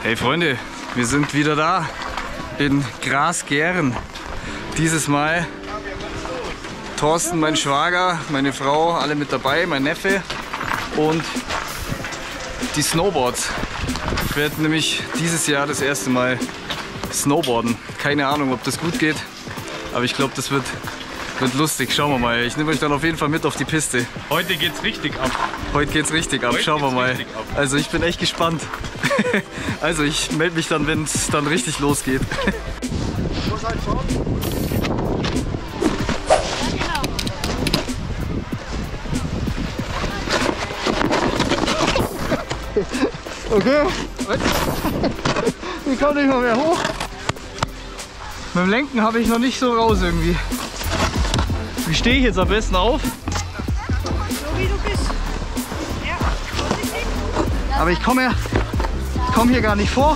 Hey Freunde, wir sind wieder da in Grasgären. Dieses Mal Thorsten, mein Schwager, meine Frau, alle mit dabei, mein Neffe und die Snowboards. Ich werde nämlich dieses Jahr das erste Mal snowboarden. Keine Ahnung, ob das gut geht, aber ich glaube, das wird lustig. Schauen wir mal. Ich nehme euch dann auf jeden Fall mit auf die Piste. Heute geht's richtig ab. Heute geht's richtig ab. Schauen wir mal. Also ich bin echt gespannt. Also ich melde mich dann, wenn es dann richtig losgeht. Ich muss halt schauen. Okay. Ich komme nicht mal mehr hoch. Mit dem Lenken habe ich noch nicht so raus irgendwie. Wie stehe ich jetzt am besten auf? So wie du bist. Ja, vorsichtig. Aber ich komme hier gar nicht vor.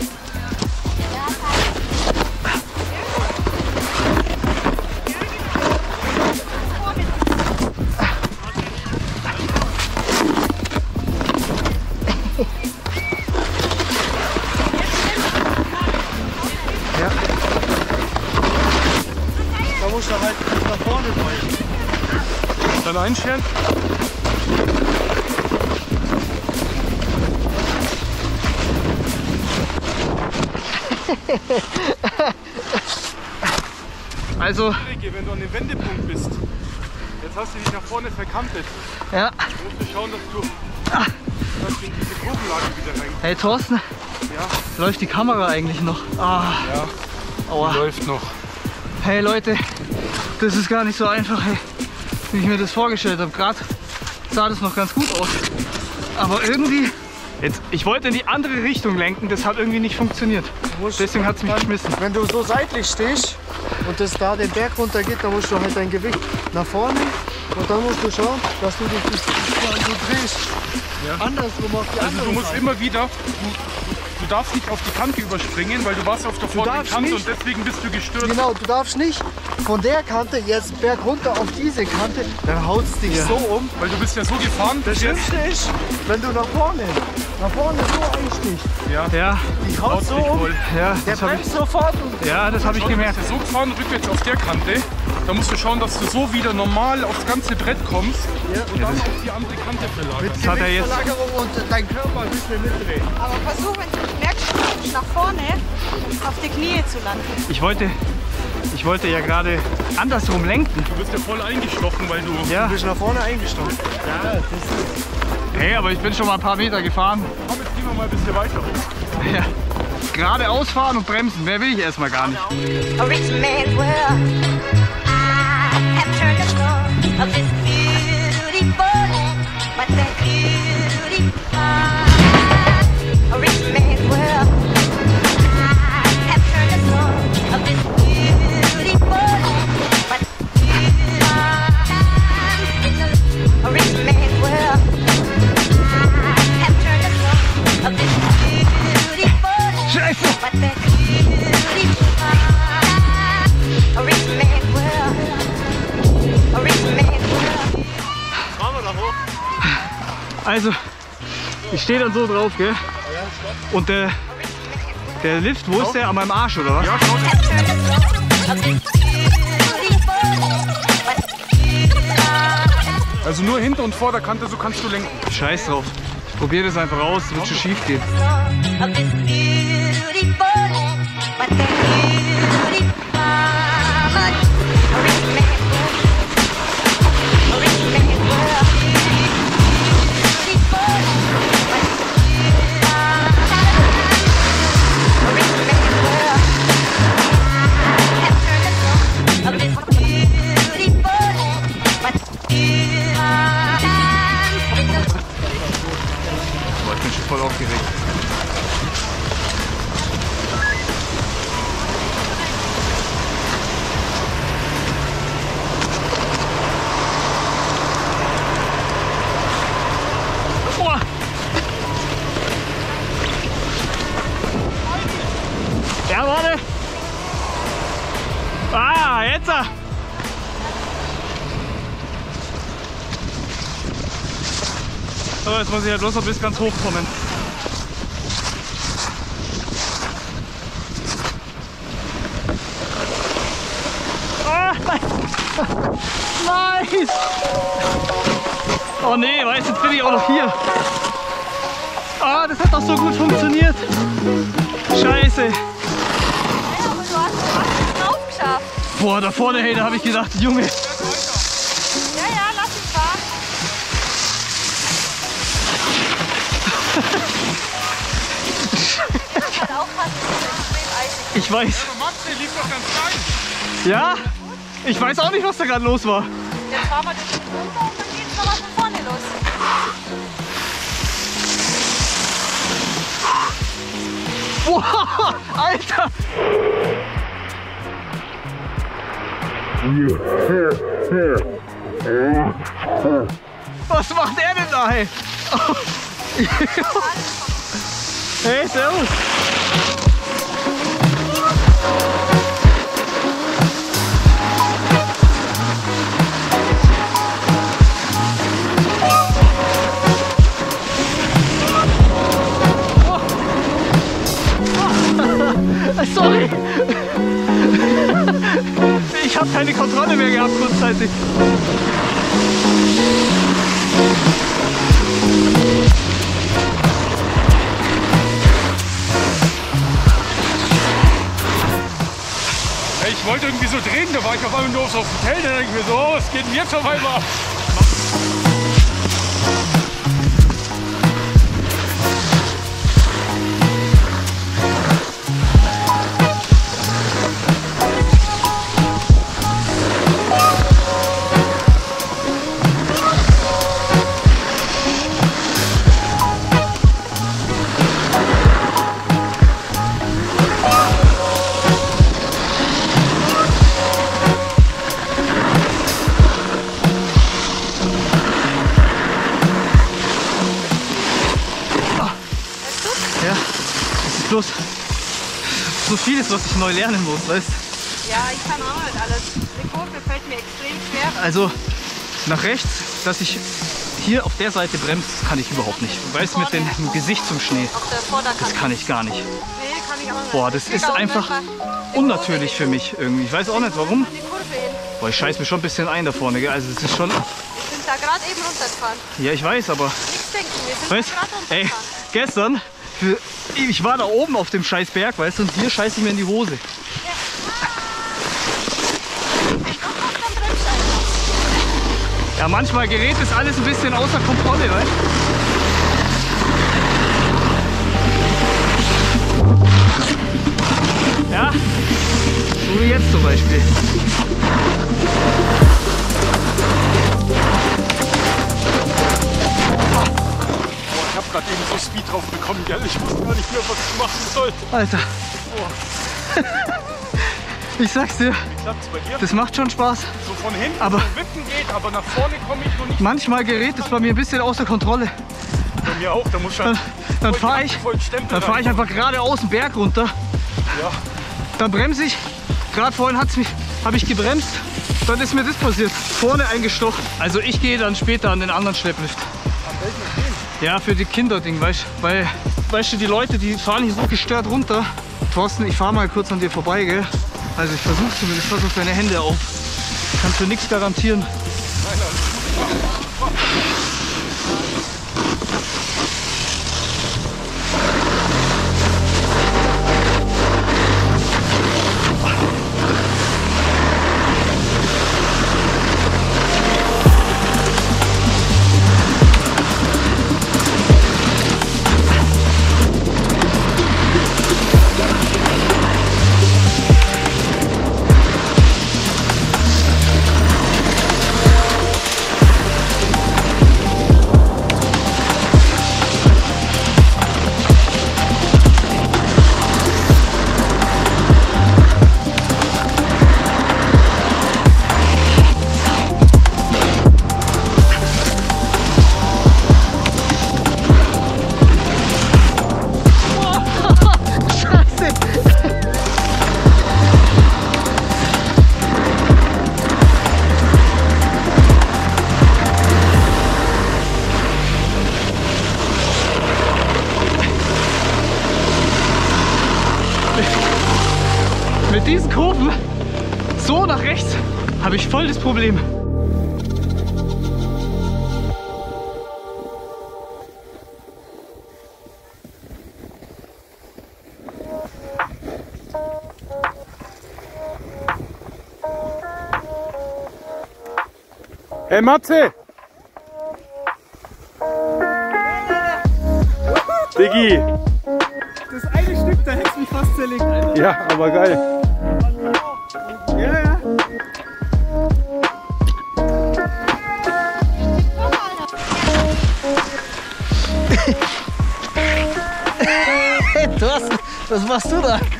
Ja. Da musst du halt nach vorne beugen. Dann einstellen. Also, Wenn du an dem Wendepunkt bist, jetzt hast du dich nach vorne verkantet. ja. Du musst du schauen, dass du in diese Kurvenlage wieder rein. Hey Thorsten, Ja, läuft die Kamera eigentlich noch? Ah, ja, aua. läuft noch. Hey Leute, das ist gar nicht so einfach, hey, wie ich mir das vorgestellt habe. Gerade sah das noch ganz gut aus. Aber irgendwie, ich wollte in die andere Richtung lenken, das hat irgendwie nicht funktioniert. Deswegen hat es mich geschmissen. Wenn du so seitlich stehst und das da den Berg runter geht, dann musst du halt dein Gewicht nach vorne und dann musst du schauen, dass du dich so drehst. Ja. Andersrum auf die Also andere du musst Seite. immer wieder, du darfst nicht auf die Kante überspringen, weil du warst auf der vorderen darfst Kante nicht. und deswegen bist du gestürzt. Genau, du darfst nicht von der Kante jetzt berg runter auf diese Kante, dann haut es dich so um. Weil du bist ja so gefahren, Das bis jetzt Schlimmste ist, wenn du nach vorne so einstichst. Ja, Die haut haut so dich um, voll. ja, der das habe bremst sofort und ich, ja, das hab ich Du gemerkt. bist ja so gefahren, rückwärts auf der Kante. Da musst du schauen, dass du so wieder normal aufs ganze Brett kommst und dann auf die andere Kante verlagerst. hat er jetzt- Gewichtsverlagerung und dein Körper ein bisschen mitdrehen. Aber versuch, wenn du merkst, nach vorne auf die Knie zu landen. Ich wollte ja gerade andersrum lenken. Du bist ja voll eingestochen, weil du... Ja, Du bist nach vorne eingestochen. Ja, das ist hey, aber ich bin schon mal ein paar Meter gefahren. Komm, jetzt gehen wir mal ein bisschen weiter hoch. Ja. Geradeaus fahren und bremsen, mehr will ich erstmal gar nicht. A rich man's world. I have turned the floor of this beautiful land, but that beauty a rich man's world. I have turned the floor of this beautiful land, but a rich man's world. I have turned the floor of this beautiful land. Scheiße! But that beauty, a rich man's world, a rich man's world. Fahren wir da hoch. Also, ich stehe dann so drauf, gell? Und der Lift, wo ist der? An meinem Arsch, oder was? Ja, schau dir. Have turned the floor of this beautiful land, but Also nur hinter und vor der Kante, so kannst du lenken. Scheiß drauf. Ich probiere das einfach aus, wird schon schief gehen. of this beautiful land, but that beauty, a rich man's world, a rich man's world, beautiful land, but a rich man's world. Have turned the floor of this beautiful land, but Boah, ich bin schon voll aufgeregt. Boah. Ja, warte. Ah, jetzt. So, jetzt muss ich ja bloß noch bis ganz hoch kommen. Oh nee, weißt du, jetzt bin ich auch noch hier. Ah, das hat doch so gut funktioniert. Scheiße. Ja, aber du hast es drauf geschafft. Boah, da vorne, hey, da habe ich gedacht, Junge. Ja, ja, lass ihn fahren. Halt aufpassen, das ist extrem eisig. Ich weiß. Aber Max, der lief doch ganz klein. Ja? Ich weiß auch nicht, was da gerade los war. Jetzt fahren wir den Schuh runter und dann geht's nochmal von vorne los. Boah, Alter. Was macht er denn da, hey? Hey, servus. Sorry. Ich habe keine Kontrolle mehr gehabt kurzzeitig. Ich wollte irgendwie so drehen, da war ich auf einmal nur aufs Hotel, da denke ich mir so, oh, was geht denn jetzt auf einmal? Bloß so vieles, was ich neu lernen muss, weißt du? Ja, ich kann auch nicht alles. Die Kurve fällt mir extrem schwer. Also nach rechts, dass ich hier auf der Seite bremse, kann ich überhaupt nicht. Weißt du, mit dem Gesicht zum Schnee, Auf der Vorderkante. das kann ich gar nicht. Nee, kann ich auch nicht. Boah, das ist einfach unnatürlich für mich irgendwie. Ich weiß auch nicht warum. Die Kurve hin. Boah, ich scheiß mir schon ein bisschen ein da vorne, gell? Also es ist schon... Wir sind da gerade eben runtergefahren. Ja, ich weiß, aber... Nichts denken, wir sind Weißt da gerade du, ey, runtergefahren. gestern, ich war da oben auf dem scheiß Berg, weißt du, und hier scheiß ich mir in die Hose. Ja, manchmal gerät das alles ein bisschen außer Kontrolle, weißt du? Ja, so wie jetzt zum Beispiel. Ich habe gerade eben so Speed drauf bekommen, gell? Ich wusste gar nicht mehr, was ich machen soll. Alter. Ich sag's dir, Wie klappt's bei dir? das macht schon Spaß. So von hinten Aber- so wippen geht, aber nach vorne komme ich noch nicht. Manchmal gerät es bei mir ein bisschen außer Kontrolle. Bei mir auch, da muss schon Dann fahre ich, Stempel fahr ich einfach geradeaus den Berg runter. Ja. Dann bremse ich. Gerade vorhin habe ich gebremst. Dann ist mir das passiert. Vorne eingestochen. Also ich gehe dann später an den anderen Schlepplift. Ja, für die Kinderding, weißt du? Weil, weißt du, die Leute, die fahren hier so gestört runter. Thorsten, ich fahre mal kurz an dir vorbei, gell? Also ich versuche zumindest, pass auf deine Hände auf. Ich kann für nichts garantieren. Mit diesen Kurven so nach rechts habe ich voll das Problem. Hey Matze! Diggi! Das eine Stück, da hätte mich fast zerlegt, Alter. Ja, aber geil. Ja, ja. Hey Thorsten, was machst du da?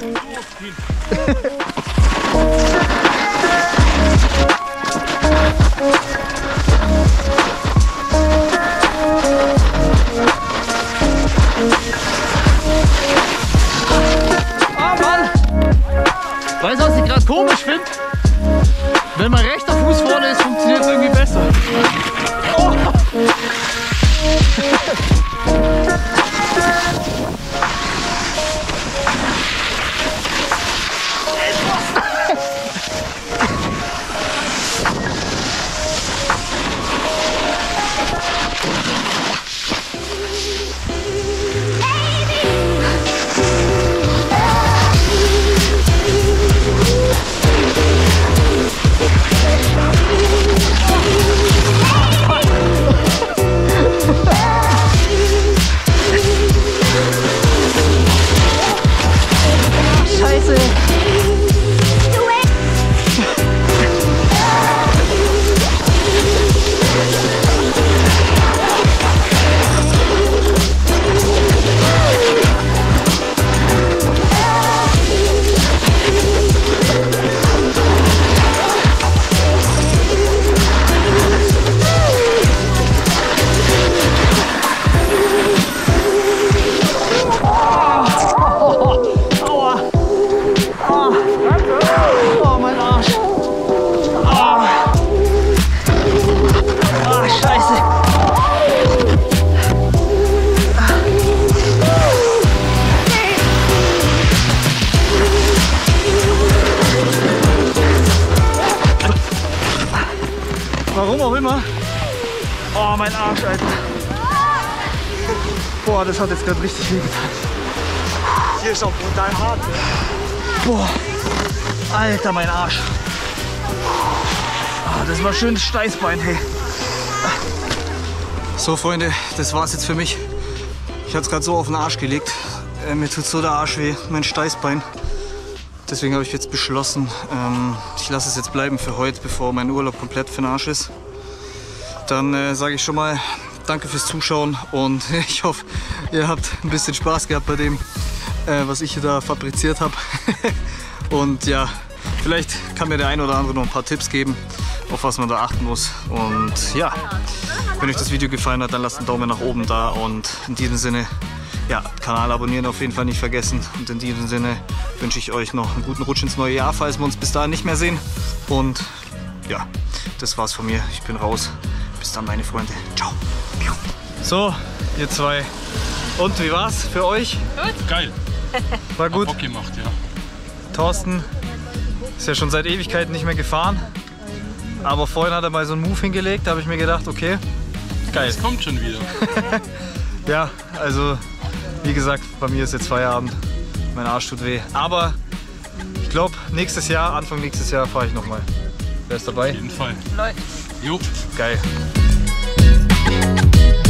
Weißt du, was ich gerade komisch finde? Wenn mein rechter Fuß vorne ist, funktioniert es irgendwie besser. Oh. Warum auch immer. Oh, mein Arsch, Alter. Boah, das hat jetzt gerade richtig weh getan. Hier ist auch brutal hart. Ne? Boah, Alter, mein Arsch. Oh, das war schön das Steißbein, hey. So, Freunde, das war's jetzt für mich. Ich hatte es gerade so auf den Arsch gelegt. Mir tut so der Arsch weh, mein Steißbein. Deswegen habe ich jetzt beschlossen, ich lasse es jetzt bleiben für heute, bevor mein Urlaub komplett für den Arsch ist. Dann sage ich schon mal danke fürs Zuschauen und ich hoffe, ihr habt ein bisschen Spaß gehabt bei dem, was ich hier da fabriziert habe. Und ja, vielleicht kann mir der ein oder andere noch ein paar Tipps geben, auf was man da achten muss. Und ja, wenn euch das Video gefallen hat, dann lasst einen Daumen nach oben da und in diesem Sinne, ja, Kanal abonnieren auf jeden Fall nicht vergessen. Und in diesem Sinne wünsche ich euch noch einen guten Rutsch ins neue Jahr, falls wir uns bis dahin nicht mehr sehen. Und ja, das war's von mir. Ich bin raus. Bis dann, meine Freunde. Ciao. So, ihr zwei. Und wie war's für euch? Geil. War gut. Hat Bock gemacht, ja. Thorsten ist ja schon seit Ewigkeiten nicht mehr gefahren. Aber vorhin hat er mal so einen Move hingelegt. Da habe ich mir gedacht, okay, geil. Es kommt schon wieder. Ja, also wie gesagt, bei mir ist jetzt Feierabend. Mein Arsch tut weh. Aber ich glaube, nächstes Jahr, Anfang nächstes Jahr fahre ich nochmal. Wer ist dabei? Auf jeden Fall. Leute. Jo. Geil.